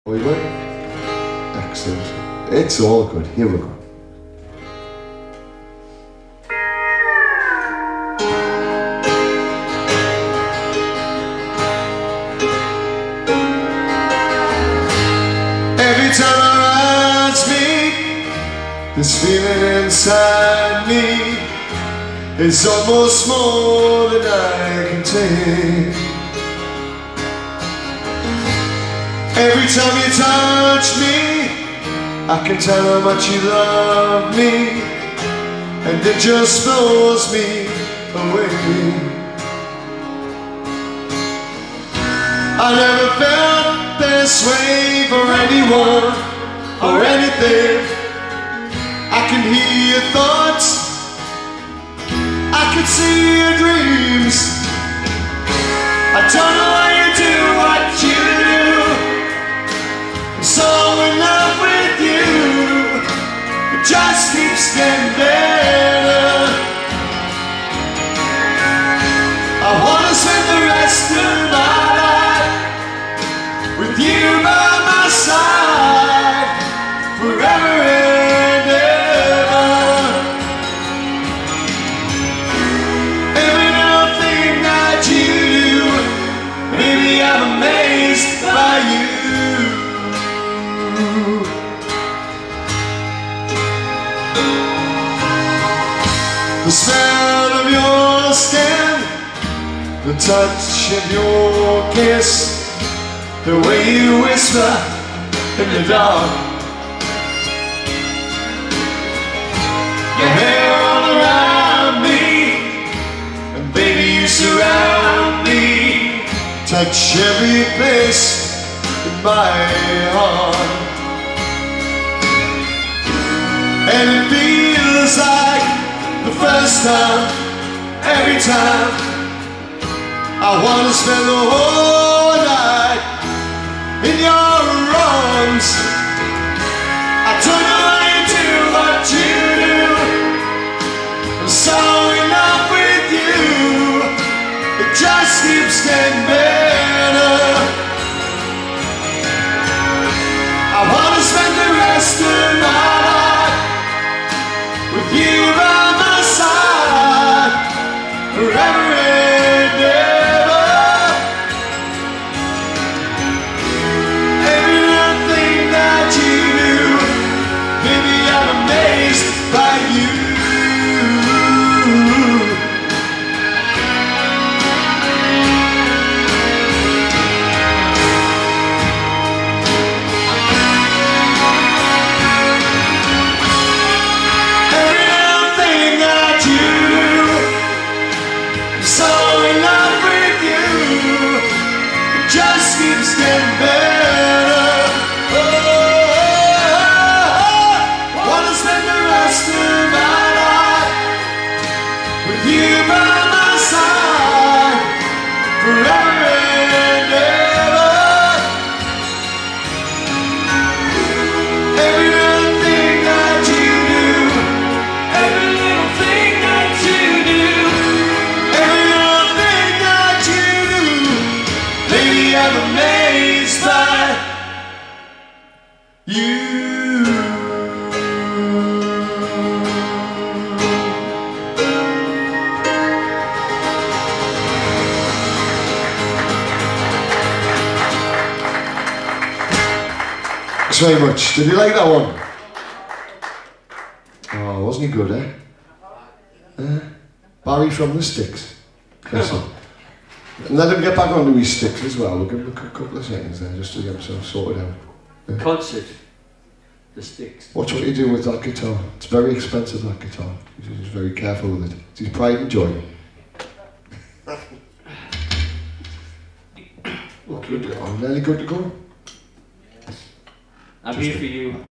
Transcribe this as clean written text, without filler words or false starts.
We went. Excellent. It's all good. Here we go. Every time around me, this feeling inside me is almost more than I can take. Every time you touch me, I can tell how much you love me, and it just blows me away. I never felt this way for anyone or anything. I can hear your thoughts, I can see your dreams. I don't know why you do what you do. I'm so in love with you, it just keeps getting better. I wanna spend the rest of my life with you by my side, forever and ever. Every little thing that you do, baby, I'm amazed by you. The smell of your skin, the touch of your kiss, the way you whisper in the dark, your hair all around me, and baby you surround me, touch every place in my heart, and it feels like the first time, every time. I wanna spend the whole night in your arms. I don't know how you do what you do. I'm so in love with you, it just keeps getting better. I wanna spend the rest of my life with you by my side, forever and ever. Every little thing that you do, baby, I'm amazed by you. Every little thing that you do, I'm so in love with you, it just keeps getting better. I wanna spend the rest of my life with you by my side, forever and ever. Every little thing that you do, every little thing that you do, every little thing that you do, baby, I'm amazed by you. Thanks very much. Did you like that one? Oh, wasn't he good, eh? Barry from the Sticks. Listen. Let him get back onto his sticks as well. We'll give him a couple of seconds there just to get himself sorted out. Concert. The Sticks. Watch what you do with that guitar. It's very expensive, that guitar. He's very careful with it. It's his pride and joy. Oh, good. Oh, nearly good to go. I'm here for you.